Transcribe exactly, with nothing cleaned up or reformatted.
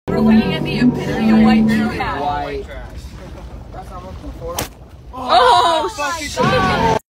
We're looking at the epitome of white trash. White. That's not what I'm looking for. Oh, shit!